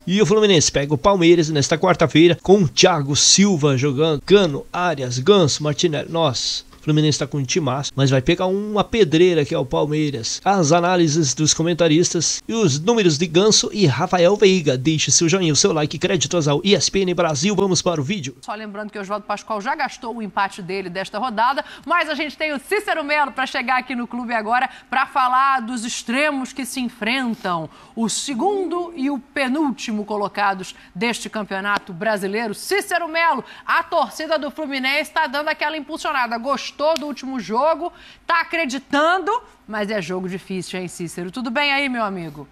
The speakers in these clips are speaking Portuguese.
E o Fluminense pega o Palmeiras nesta quarta-feira com o Thiago Silva jogando, Cano, Arias, Ganso, Martinelli. Nossa, o Fluminense tá com um timaço, mas vai pegar uma pedreira que é o Palmeiras. As análises dos comentaristas e os números de Ganso e Rafael Veiga. Deixe seu joinha, o seu like, créditos ao ESPN Brasil. Vamos para o vídeo. Só lembrando que o Oswaldo Pascoal já gastou o empate dele desta rodada, mas a gente tem o Cícero Melo para chegar aqui no clube agora para falar dos extremos que se enfrentam. O segundo e o penúltimo colocados deste campeonato brasileiro. Cícero Melo, a torcida do Fluminense está dando aquela impulsionada. Gostou do último jogo, tá acreditando, mas é jogo difícil, hein, Cícero? Tudo bem aí, meu amigo?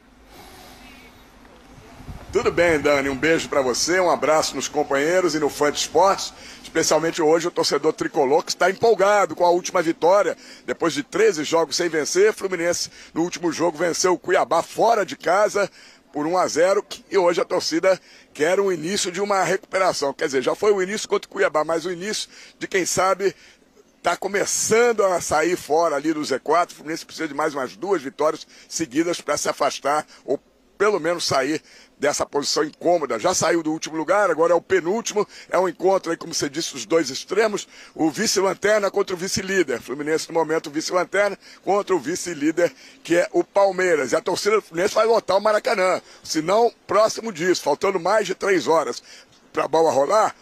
Tudo bem, Dani. Um beijo para você, um abraço nos companheiros e no fã de esportes, especialmente hoje o torcedor tricolor que está empolgado com a última vitória. Depois de 13 jogos sem vencer, Fluminense no último jogo venceu o Cuiabá fora de casa por 1-0 e hoje a torcida quer o início de uma recuperação. Quer dizer, já foi o início contra o Cuiabá, mas o início de quem sabe está começando a sair fora ali do Z4. O Fluminense precisa de mais umas 2 vitórias seguidas para se afastar ou pelo menos sair dessa posição incômoda. Já saiu do último lugar, agora é o penúltimo. É um encontro aí, como você disse, os dois extremos. O vice-lanterna contra o vice-líder. Fluminense, no momento, o vice-lanterna contra o vice-líder, que é o Palmeiras. E a torcida do Fluminense vai lotar o Maracanã. Se não, próximo disso, faltando mais de 3 horas para a bola rolar,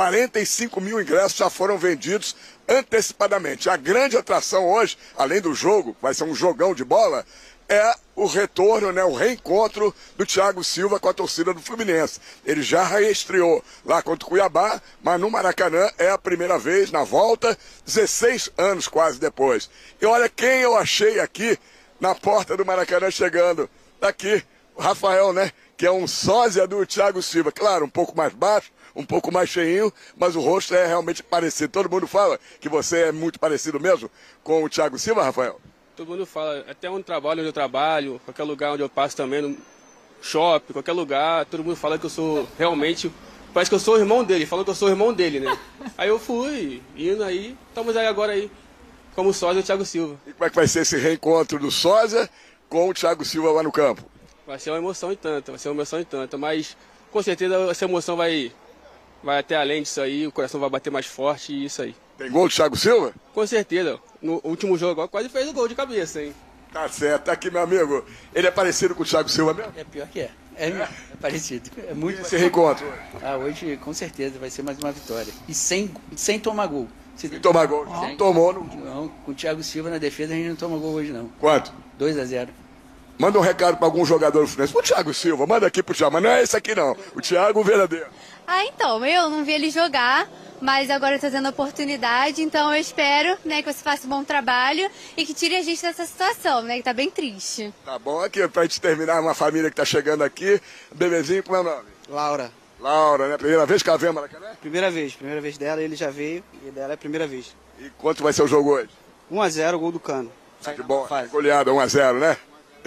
45 mil ingressos já foram vendidos antecipadamente. A grande atração hoje, além do jogo, vai ser um jogão de bola, é o retorno, né, o reencontro do Thiago Silva com a torcida do Fluminense. Ele já reestreou lá contra o Cuiabá, mas no Maracanã é a primeira vez na volta, 16 anos quase depois. E olha quem eu achei aqui na porta do Maracanã chegando. Daqui, o Rafael, né, que é um sósia do Thiago Silva. Claro, um pouco mais baixo, um pouco mais cheinho, mas o rosto é realmente parecido. Todo mundo fala que você é muito parecido mesmo com o Thiago Silva, Rafael? Todo mundo fala, até onde eu trabalho, qualquer lugar onde eu passo também, no shopping, qualquer lugar, todo mundo fala que eu sou realmente, parece que eu sou o irmão dele, falou que eu sou o irmão dele, né? Aí eu fui, indo aí, estamos aí agora aí, como sósia do Thiago Silva. E como é que vai ser esse reencontro do sósia com o Thiago Silva lá no campo? Vai ser uma emoção e tanta, mas com certeza essa emoção vai até além disso aí, o coração vai bater mais forte e isso aí. Tem gol do Thiago Silva? Com certeza. No último jogo agora quase fez o gol de cabeça, hein? Tá certo. Tá aqui, meu amigo. Ele é parecido com o Thiago Silva mesmo? É pior que é. É parecido. É muito esse reencontro. Hoje, com certeza, vai ser mais uma vitória. E sem tomar gol. Sem tomar gol. Sem... Tomou. Não, com o Thiago Silva na defesa a gente não toma gol hoje, não. Quanto? 2-0. Manda um recado para algum jogador do Fluminense. O Thiago Silva, manda aqui pro Thiago. Mas não é esse aqui, não. O Thiago, o verdadeiro. Então, eu não vi ele jogar, mas agora está tendo oportunidade, então eu espero, né, que você faça um bom trabalho e que tire a gente dessa situação, né, que tá bem triste. Tá bom, aqui pra gente terminar, uma família que tá chegando aqui, bebezinho, como é o nome? Laura. Laura, né? Primeira vez que ela vem, Maracanã? Primeira vez dela, ele já veio, e dela é a primeira vez. E quanto vai ser o jogo hoje? 1-0, gol do Cano. Que bom, goleada, 1-0, né?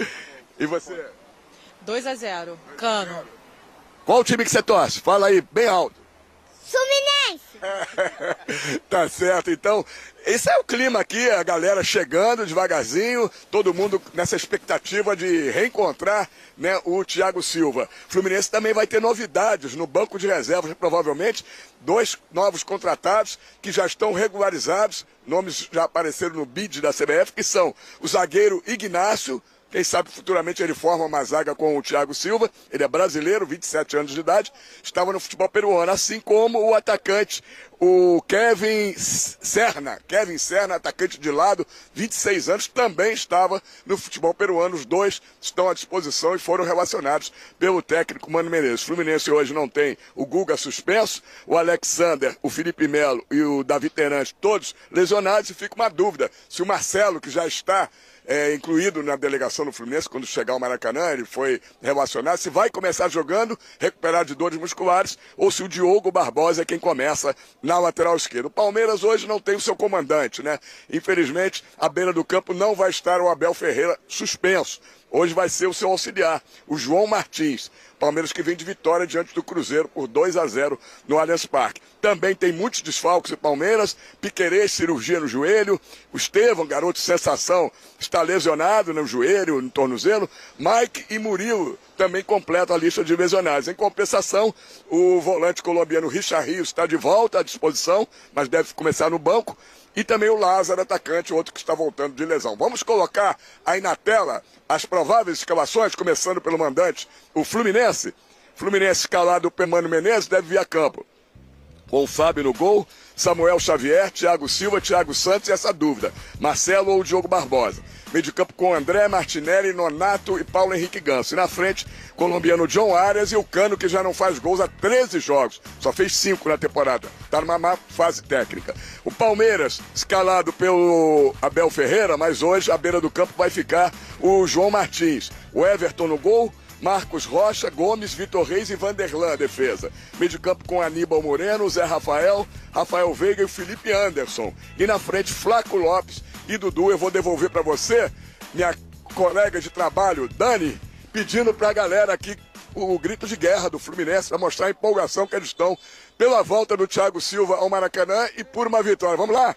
E você? 2-0, Cano. Qual o time que você torce? Fala aí, bem alto. Fluminense! Tá certo, então, esse é o clima aqui, a galera chegando devagarzinho, todo mundo nessa expectativa de reencontrar, né, o Thiago Silva. Fluminense também vai ter novidades no banco de reservas, provavelmente, 2 novos contratados que já estão regularizados, nomes já apareceram no bid da CBF, que são o zagueiro Ignácio. Quem sabe futuramente ele forma uma zaga com o Thiago Silva. Ele é brasileiro, 27 anos de idade, estava no futebol peruano, assim como o atacante, o Kevin Serna, atacante de lado, 26 anos, também estava no futebol peruano. Os dois estão à disposição e foram relacionados pelo técnico Mano Menezes. O Fluminense hoje não tem o Guga suspenso, o Alexander, o Felipe Melo e o Davi Terante, todos lesionados, e fica uma dúvida se o Marcelo, que já está incluído na delegação do Fluminense, quando chegar ao Maracanã, ele foi relacionado, se vai começar jogando, recuperado de dores musculares, ou se o Diogo Barbosa é quem começa na lateral esquerda. O Palmeiras hoje não tem o seu comandante, né? Infelizmente, à beira do campo não vai estar o Abel Ferreira suspenso. hoje vai ser o seu auxiliar, o João Martins. Palmeiras que vem de vitória diante do Cruzeiro por 2-0 no Allianz Parque. Também tem muitos desfalques em Palmeiras, Piquerez, cirurgia no joelho, o Estevão, garoto sensação, está lesionado no joelho, no tornozelo, Mike e Murilo também completam a lista de lesionados. Em compensação, o volante colombiano Richard Rios está de volta à disposição, mas deve começar no banco, e também o Lázaro, atacante, outro que está voltando de lesão. Vamos colocar aí na tela as prováveis escalações, começando pelo mandante, o Fluminense. Fluminense escalado por Mano Menezes, deve vir a campo com o Fábio no gol, Samuel Xavier, Thiago Silva, Thiago Santos e essa dúvida, Marcelo ou Diogo Barbosa. Meio de campo com André, Martinelli, Nonato e Paulo Henrique Ganso. E na frente, colombiano John Arias e o Cano, que já não faz gols há 13 jogos. Só fez 5 na temporada. Está numa má fase técnica. O Palmeiras, escalado pelo Abel Ferreira, mas hoje à beira do campo vai ficar o João Martins. O Everton no gol, Marcos Rocha, Gomes, Vitor Reis e Vanderlan, defesa. Meio de campo com Aníbal Moreno, Zé Rafael, Rafael Veiga e o Felipe Anderson. E na frente, Flaco Lopes e Dudu. Eu vou devolver para você, minha colega de trabalho, Dani, pedindo para a galera aqui o grito de guerra do Fluminense, para mostrar a empolgação que eles estão pela volta do Thiago Silva ao Maracanã e por uma vitória. Vamos lá?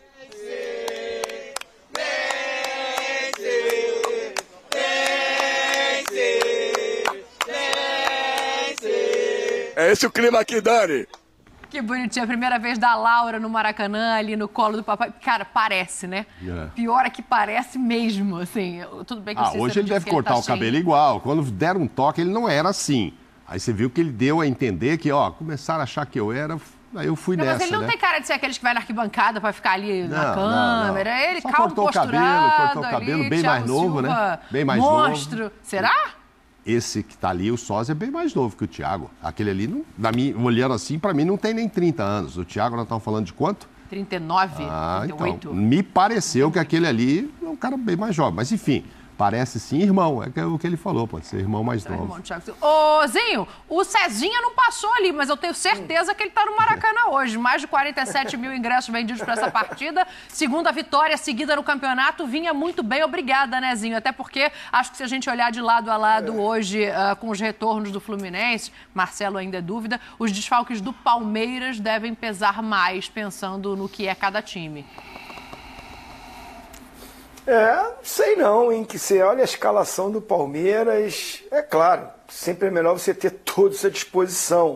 É esse o clima aqui, Dani. Que bonitinho. A primeira vez da Laura no Maracanã, ali no colo do papai. Cara, parece, né? Pior é que parece mesmo, assim. Tudo bem que hoje ele deve cortar o cabelo igual. Quando deram um toque, ele não era assim. Aí você viu que ele deu a entender que, começaram a achar que eu era... Aí eu fui nessa, mas ele não tem cara de ser aqueles que vai na arquibancada pra ficar ali na câmera. Não. Ele só calmo posturado. Cortou o cabelo, ali, bem Thiago mais novo, Silva, né? Bem mais monstro. novo. Será? Esse que tá ali, o Sósia, é bem mais novo que o Thiago. Aquele ali, olhando assim, pra mim não tem nem 30 anos. O Thiago, nós estamos falando de quanto? 39, 38. Então, me pareceu que aquele ali é um cara bem mais jovem. Mas, enfim, parece sim irmão. É o que ele falou, pode ser irmão mais novo. Ô, Zinho, o Cezinha não passou ali, mas eu tenho certeza que ele tá no Maracanã hoje. Mais de 47 mil ingressos vendidos para essa partida. Segunda vitória seguida no campeonato. Vinha muito bem, obrigada, né, Zinho? Até porque acho que se a gente olhar de lado a lado hoje com os retornos do Fluminense, Marcelo ainda é dúvida, os desfalques do Palmeiras devem pesar mais, pensando no que é cada time. Sei não, hein, que você olha a escalação do Palmeiras, é claro, sempre é melhor você ter todos à disposição,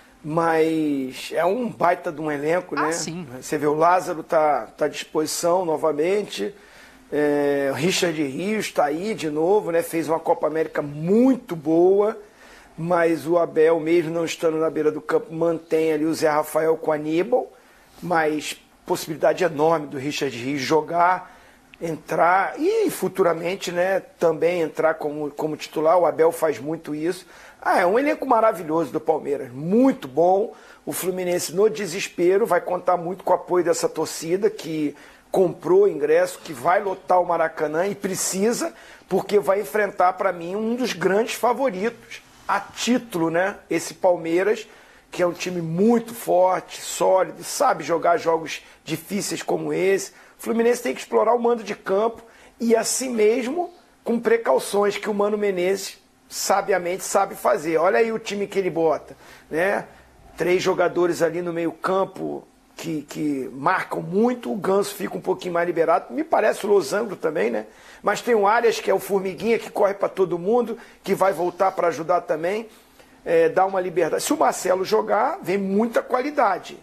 mas é um baita de um elenco, né? Sim. Você vê o Lázaro tá à disposição novamente, o Richard Rios está aí de novo, né? Fez uma Copa América muito boa, mas o Abel, mesmo não estando na beira do campo, mantém ali o Zé Rafael com o Aníbal, mas possibilidade enorme do Richard Rios jogar, entrar e futuramente, né, também entrar como titular. O Abel faz muito isso. É um elenco maravilhoso do Palmeiras, muito bom. O Fluminense, no desespero, vai contar muito com o apoio dessa torcida que comprou ingresso, que vai lotar o Maracanã e precisa, porque vai enfrentar, para mim, um dos grandes favoritos a título, né? Esse Palmeiras, que é um time muito forte, sólido, sabe jogar jogos difíceis como esse. O Fluminense tem que explorar o mando de campo e assim mesmo com precauções que o Mano Menezes sabiamente sabe fazer. Olha aí o time que ele bota, né? 3 jogadores ali no meio campo que marcam muito, o Ganso fica um pouquinho mais liberado, me parece o Losango também, né? Mas tem o Arias, que é o formiguinha, que corre para todo mundo, que vai voltar para ajudar também, dá uma liberdade. Se o Marcelo jogar, vem muita qualidade,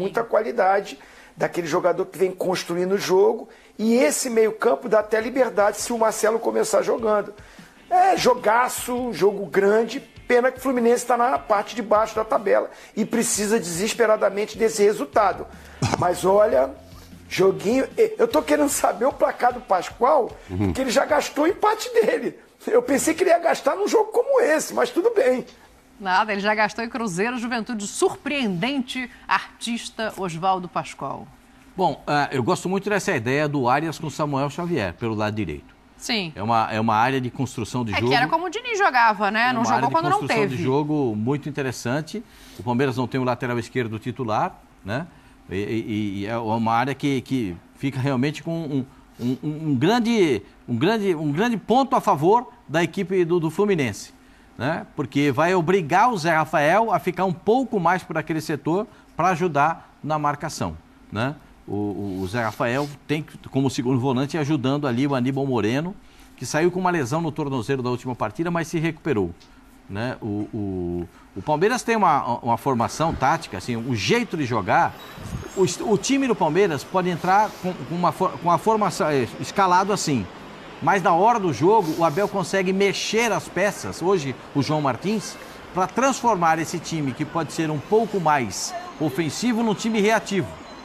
daquele jogador que vem construindo o jogo, e esse meio-campo dá até liberdade se o Marcelo começar jogando. Jogaço, jogo grande, pena que o Fluminense está na parte de baixo da tabela e precisa desesperadamente desse resultado. Mas olha, joguinho... Eu tô querendo saber o placar do Pascoal, porque ele já gastou o empate dele. Eu pensei que ele ia gastar num jogo como esse, mas tudo bem. Nada, ele já gastou em Cruzeiro, Juventude, surpreendente artista Oswaldo Pascoal. Bom, eu gosto muito dessa ideia do Arias com Samuel Xavier, pelo lado direito. Sim. É uma área de construção de jogo. Que era como o Diniz jogava, né? Não jogou quando não teve. Uma área de construção de jogo muito interessante. O Palmeiras não tem o lateral esquerdo titular, né? E é uma área que fica realmente com um grande ponto a favor da equipe do Fluminense, né? Porque vai obrigar o Zé Rafael a ficar um pouco mais por aquele setor para ajudar na marcação, né? O Zé Rafael tem como segundo volante ajudando ali o Aníbal Moreno, que saiu com uma lesão no tornozelo da última partida, mas se recuperou, né? O Palmeiras tem uma formação tática, assim, um jeito de jogar. O time do Palmeiras pode entrar com a formação escalado assim, mas na hora do jogo o Abel consegue mexer as peças, hoje o João Martins, para transformar esse time que pode ser um pouco mais ofensivo num time reativo,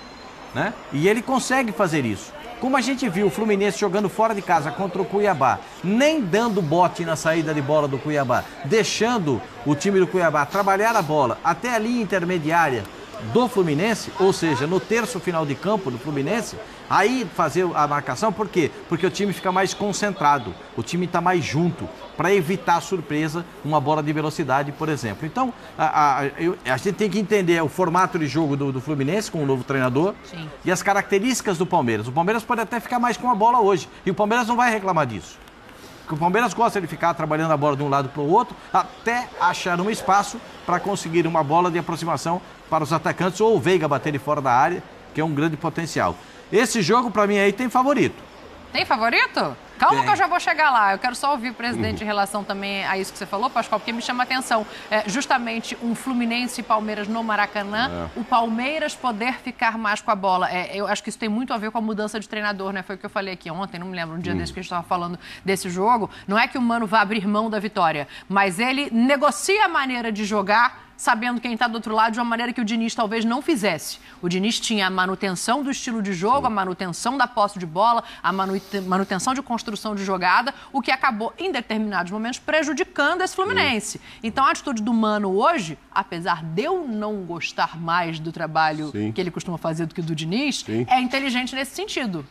né? E ele consegue fazer isso. Como a gente viu o Fluminense jogando fora de casa contra o Cuiabá, nem dando bote na saída de bola do Cuiabá, deixando o time do Cuiabá trabalhar a bola até a linha intermediária do Fluminense, ou seja, no terço final de campo do Fluminense, aí fazer a marcação, por quê? Porque o time fica mais concentrado, o time está mais junto, para evitar surpresa, uma bola de velocidade, por exemplo. Então, a gente tem que entender o formato de jogo do Fluminense com o novo treinador. Sim. E as características do Palmeiras. O Palmeiras pode até ficar mais com a bola hoje, e o Palmeiras não vai reclamar disso. Porque o Palmeiras gosta de ficar trabalhando a bola de um lado para o outro, até achar um espaço para conseguir uma bola de aproximação para os atacantes, ou o Veiga bater de fora da área, que é um grande potencial. Esse jogo, para mim, aí tem favorito. Tem favorito? Calma que eu já vou chegar lá. Eu quero só ouvir o presidente em relação também a isso que você falou, Pascoal, porque me chama a atenção. Justamente um Fluminense e Palmeiras no Maracanã, o Palmeiras poder ficar mais com a bola. Eu acho que isso tem muito a ver com a mudança de treinador, né? Foi o que eu falei aqui ontem, não me lembro, um dia desse que a gente estava falando desse jogo. Não é que o Mano vá abrir mão da vitória, mas ele negocia a maneira de jogar sabendo quem está do outro lado de uma maneira que o Diniz talvez não fizesse. O Diniz tinha a manutenção do estilo de jogo, a manutenção da posse de bola, a manutenção de construção de jogada, o que acabou, em determinados momentos, prejudicando esse Fluminense. Então, a atitude do Mano hoje, apesar de eu não gostar mais do trabalho que ele costuma fazer do que do Diniz, é inteligente nesse sentido.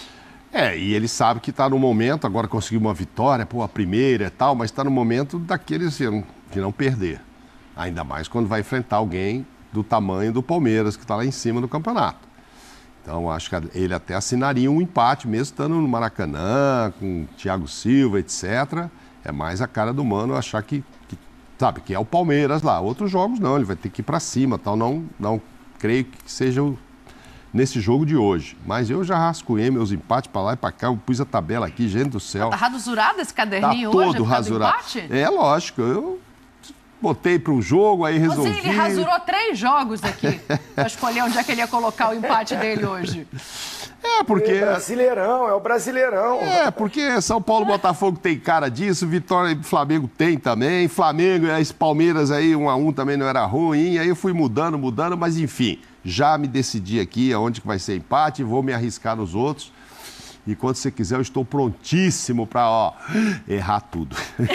E ele sabe que está no momento, agora conseguiu uma vitória, a primeira e tal, mas está no momento daqueles de não perder. Ainda mais quando vai enfrentar alguém do tamanho do Palmeiras, que está lá em cima do campeonato. Então, acho que ele até assinaria um empate, mesmo estando no Maracanã, com Thiago Silva, etc. É mais a cara do Mano achar que é o Palmeiras lá. Outros jogos não, ele vai ter que ir para cima, tal. Não creio que seja nesse jogo de hoje. Mas eu já rascunhei meus empates para lá e para cá, eu pus a tabela aqui, gente do céu. Tá rasurado esse caderninho hoje? Tá todo rasurado. É lógico, eu botei para um jogo, aí resolvi. Ele rasurou 3 jogos aqui para escolher onde é que ele ia colocar o empate dele hoje. Porque... É o Brasileirão. Porque São Paulo e Botafogo tem cara disso, Vitória e Flamengo tem também, Flamengo e Palmeiras aí, 1-1 também não era ruim, aí eu fui mudando, mas enfim, já me decidi aqui aonde que vai ser empate, vou me arriscar nos outros. E quando você quiser, eu estou prontíssimo para errar tudo.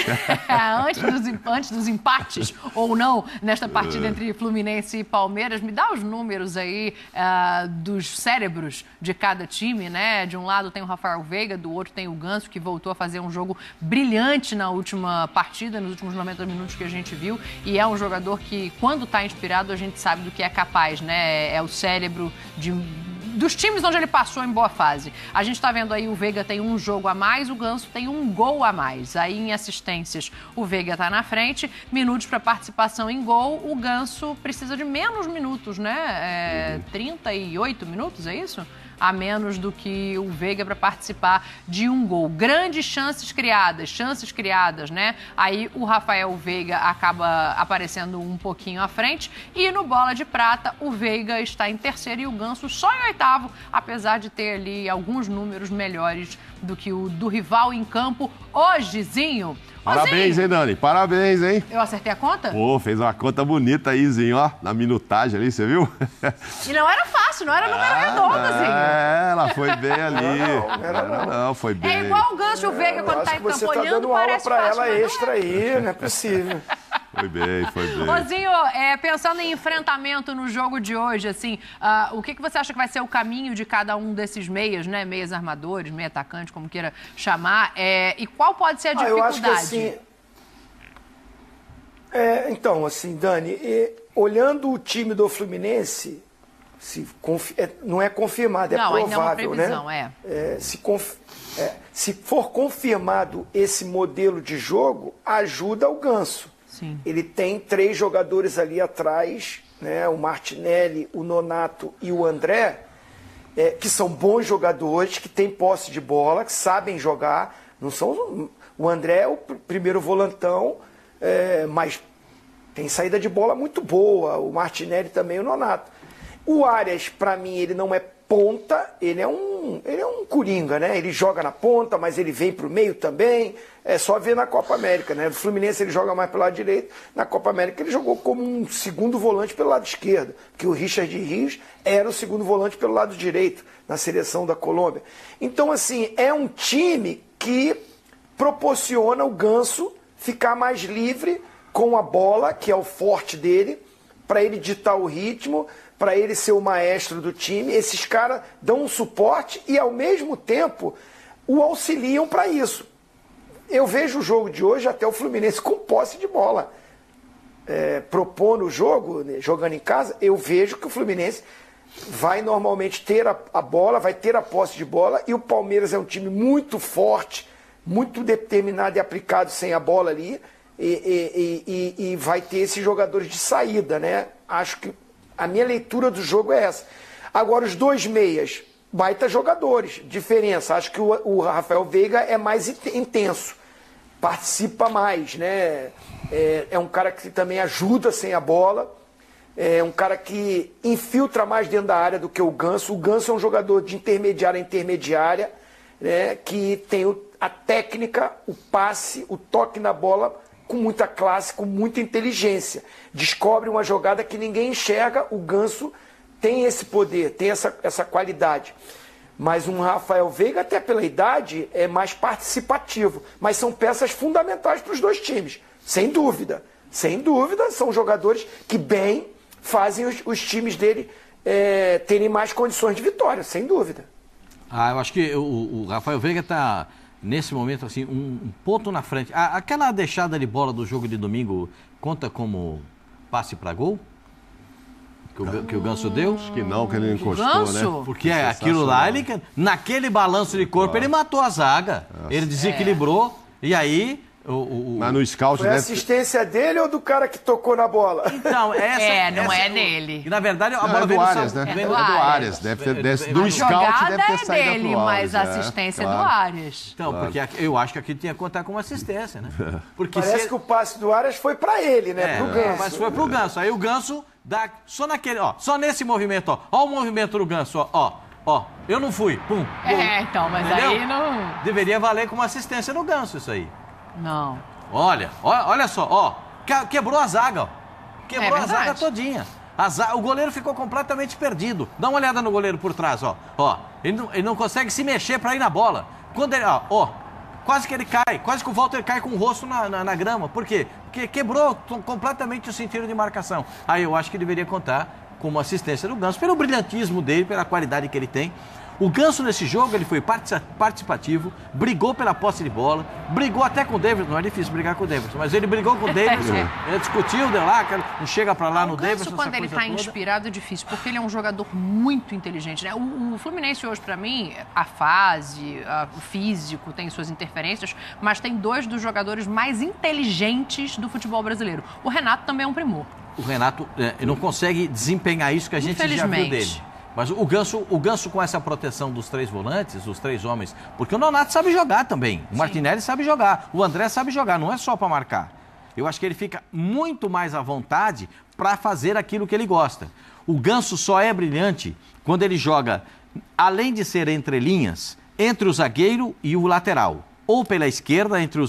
Antes dos empates, ou não, nesta partida entre Fluminense e Palmeiras, me dá os números aí dos cérebros de cada time, né? De um lado tem o Rafael Veiga, do outro tem o Ganso, que voltou a fazer um jogo brilhante na última partida, nos últimos 90 minutos que a gente viu. E é um jogador que, quando está inspirado, a gente sabe do que é capaz, né? É o cérebro dos times onde ele passou em boa fase. A gente está vendo aí o Veiga tem um jogo a mais, o Ganso tem um gol a mais. Aí em assistências o Veiga está na frente, minutos para participação em gol, o Ganso precisa de menos minutos, né? 38 minutos, é isso? A menos do que o Veiga para participar de um gol. Grandes chances criadas, né? Aí o Rafael Veiga acaba aparecendo um pouquinho à frente e no Bola de Prata o Veiga está em terceiro e o Ganso só em oitavo, apesar de ter ali alguns números melhores do que o do rival em campo hoje, Zinho. Parabéns, hein, Dani? Parabéns, hein? Eu acertei a conta? Fez uma conta bonita aí, Zinho, na minutagem ali, você viu? E não era fácil, não era número redondo, Zinho. Ela foi bem ali. Não, foi bem. É igual o Ganso e o Veiga quando tá em campo olhando, você tá dando aula pra ela extra aí, não é possível. Foi bem. Zinho, pensando em enfrentamento no jogo de hoje, assim, o que você acha que vai ser o caminho de cada um desses meias, né? Meias armadores, meia atacante, como queira chamar, e qual pode ser a dificuldade? Eu acho que assim... Então, assim, Dani, olhando o time do Fluminense, Não é confirmado, é provável, ainda é uma previsão, né? Se for confirmado esse modelo de jogo, ajuda o Ganso. Sim. Ele tem 3 jogadores ali atrás, né? O Martinelli, o Nonato e o André, que são bons jogadores, que têm posse de bola, que sabem jogar. Não são, o André é o primeiro volantão, mas tem saída de bola muito boa. O Martinelli também, o Nonato. O Arias, para mim, ele não é ponta, ele é um coringa, né? Ele joga na ponta, mas ele vem para o meio também. É só ver na Copa América, né? No Fluminense ele joga mais pelo lado direito, na Copa América ele jogou como um segundo volante pelo lado esquerdo, porque o Richard Rios era o segundo volante pelo lado direito, na seleção da Colômbia. Então, assim, é um time que proporciona o Ganso ficar mais livre com a bola, que é o forte dele, para ele ditar o ritmo, para ele ser o maestro do time. Esses caras dão um suporte e, ao mesmo tempo, o auxiliam para isso. Eu vejo o jogo de hoje até o Fluminense com posse de bola. Propondo o jogo, né, jogando em casa, eu vejo que o Fluminense vai normalmente ter a bola, vai ter a posse de bola, e o Palmeiras é um time muito forte, muito determinado e aplicado sem a bola ali, e vai ter esses jogadores de saída, né? Acho que a minha leitura do jogo é essa. Agora, os 2 meias, baita jogadores, diferença. Acho que o Rafael Veiga é mais intenso, participa mais, né? É um cara que também ajuda sem a bola, é um cara que infiltra mais dentro da área do que o Ganso. O Ganso é um jogador de intermediária a intermediária, né? Que tem a técnica, o passe, o toque na bola com muita classe, com muita inteligência. Descobre uma jogada que ninguém enxerga, o Ganso tem esse poder, tem essa qualidade. Mas um Rafael Veiga, até pela idade, é mais participativo. Mas são peças fundamentais para os 2 times, sem dúvida. Sem dúvida, são jogadores que bem fazem os times dele terem mais condições de vitória, sem dúvida. Eu acho que o Rafael Veiga está, nesse momento, assim, um ponto na frente. Aquela deixada de bola do jogo de domingo conta como passe para gol? Que o Ganso deu? Acho que não, que ele encostou, né? Porque aquilo lá, naquele balanço de corpo, ele matou a zaga. Nossa. Ele desequilibrou, e aí... Mas no scout foi a assistência dele ou do cara que tocou na bola? Então, não é dele. E na verdade, a bola veio do Arias, né? É do Arias. Do scout deve ter saído dele, pro mas a assistência é do Arias. Então, porque eu acho que aqui tinha que contar com uma assistência, né? Porque parece que o passe do Arias foi para ele, né? Pro Ganso. Mas foi pro Ganso. Aí o Ganso dá só naquele, só nesse movimento, ó o movimento do Ganso, ó, eu não fui, pum. Então, mas entendeu? Aí não... Deveria valer como assistência no Ganso isso aí. Não. Olha só, quebrou a zaga, Quebrou a zaga todinha. O goleiro ficou completamente perdido. Dá uma olhada no goleiro por trás, ó. Ele não consegue se mexer para ir na bola. Quando ele, quase que ele cai, quase que o Walter cai com o rosto na grama. Por quê? Porque quebrou completamente o sentido de marcação. Aí eu acho que deveria contar como assistência do Ganso, pelo brilhantismo dele, pela qualidade que ele tem. O Ganso nesse jogo, ele foi participativo, brigou pela posse de bola, brigou até com o Davidson, não é difícil brigar com o Davidson, mas ele brigou com o Davidson, ele discutiu, deu lá, não chega pra lá no Davidson. Quando ele tá inspirado é difícil, porque ele é um jogador muito inteligente, né? O Fluminense hoje, pra mim, a fase, o físico tem suas interferências, mas tem dois dos jogadores mais inteligentes do futebol brasileiro. O Renato também é um primor. O Renato não consegue desempenhar isso que a gente já viu dele. Mas o Ganso com essa proteção dos três volantes, os três homens, porque o Nonato sabe jogar também, o Martinelli sabe jogar, o André sabe jogar, não é só para marcar. Eu acho que ele fica muito mais à vontade para fazer aquilo que ele gosta. O Ganso só é brilhante quando ele joga, além de ser entre linhas, entre o zagueiro e o lateral. Ou pela esquerda, entre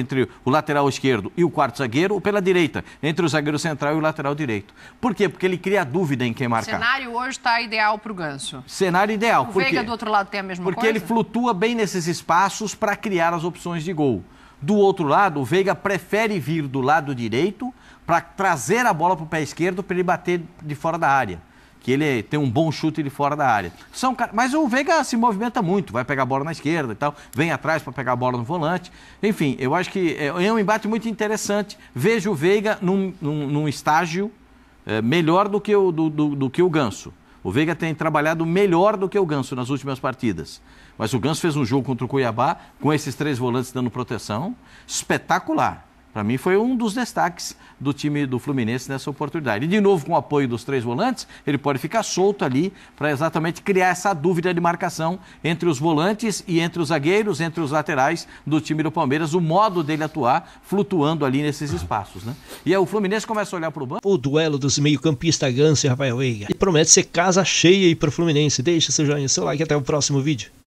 o lateral esquerdo e o quarto zagueiro, ou pela direita, entre o zagueiro central e o lateral direito. Por quê? Porque ele cria dúvida em quem marcar. O cenário hoje está ideal para o Ganso. Cenário ideal. O Veiga do outro lado tem a mesma coisa? Porque ele flutua bem nesses espaços para criar as opções de gol. Do outro lado, o Veiga prefere vir do lado direito para trazer a bola para o pé esquerdo para ele bater de fora da área. Que ele tem um bom chute de fora da área. Mas o Veiga se movimenta muito, vai pegar a bola na esquerda e tal, vem atrás para pegar a bola no volante. Enfim, eu acho que é um embate muito interessante. Vejo o Veiga num estágio melhor do que o Ganso. O Veiga tem trabalhado melhor do que o Ganso nas últimas partidas. Mas o Ganso fez um jogo contra o Cuiabá, com esses 3 volantes dando proteção, espetacular. Para mim foi um dos destaques do time do Fluminense nessa oportunidade. E de novo, com o apoio dos 3 volantes, ele pode ficar solto ali para exatamente criar essa dúvida de marcação entre os volantes e entre os zagueiros, entre os laterais do time do Palmeiras, o modo dele atuar flutuando ali nesses espaços, né? E aí o Fluminense começa a olhar para o banco. O duelo dos meio-campistas Ganso e Rafael Veiga. E promete ser casa cheia aí para o Fluminense. Deixa seu joinha, seu like, até o próximo vídeo.